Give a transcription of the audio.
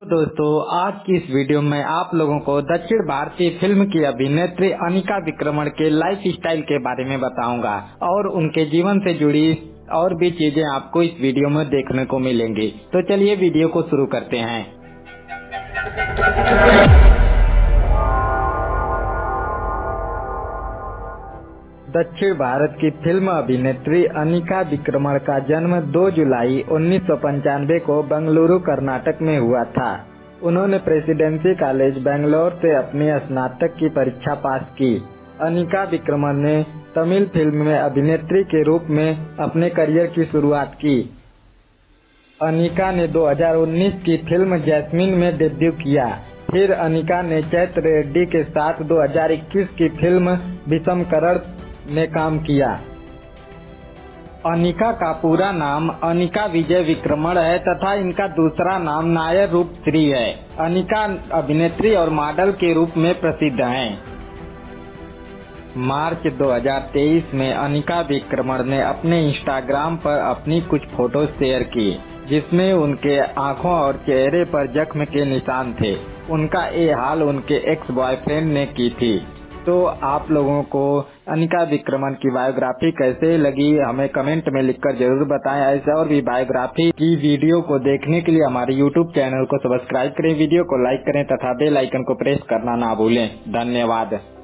दोस्तों, आज की इस वीडियो में आप लोगों को दक्षिण भारतीय फिल्म की अभिनेत्री अनिका विक्रमण के लाइफ स्टाइल के बारे में बताऊंगा और उनके जीवन से जुड़ी और भी चीजें आपको इस वीडियो में देखने को मिलेंगी। तो चलिए वीडियो को शुरू करते हैं। दक्षिण भारत की फिल्म अभिनेत्री अनिका विक्रमण का जन्म 2 जुलाई 1995 को बेंगलुरु कर्नाटक में हुआ था। उन्होंने प्रेसिडेंसी कॉलेज बेंगलोर से अपनी स्नातक की परीक्षा पास की। अनिका विक्रमण ने तमिल फिल्म में अभिनेत्री के रूप में अपने करियर की शुरुआत की। अनिका ने 2019 की फिल्म जैस्मिन में डेब्यू किया। फिर अनिका ने चैत्र रेड्डी के साथ 2021 की फिल्म विषमकरण में काम किया। अनिका का पूरा नाम अनिका विजय विक्रमण है तथा इनका दूसरा नाम नायर रूपश्री है। अनिका अभिनेत्री और मॉडल के रूप में प्रसिद्ध हैं। मार्च 2023 में अनिका विक्रमण ने अपने इंस्टाग्राम पर अपनी कुछ फोटो शेयर की, जिसमें उनके आंखों और चेहरे पर जख्म के निशान थे। उनका ये हाल उनके एक्स बॉयफ्रेंड ने की थी। तो आप लोगों को अनिका विक्रमण की बायोग्राफी कैसे लगी हमें कमेंट में लिखकर जरूर बताएं। ऐसे और भी बायोग्राफी की वीडियो को देखने के लिए हमारे यूट्यूब चैनल को सब्सक्राइब करें, वीडियो को लाइक करें तथा बेल आइकन को प्रेस करना ना भूलें। धन्यवाद।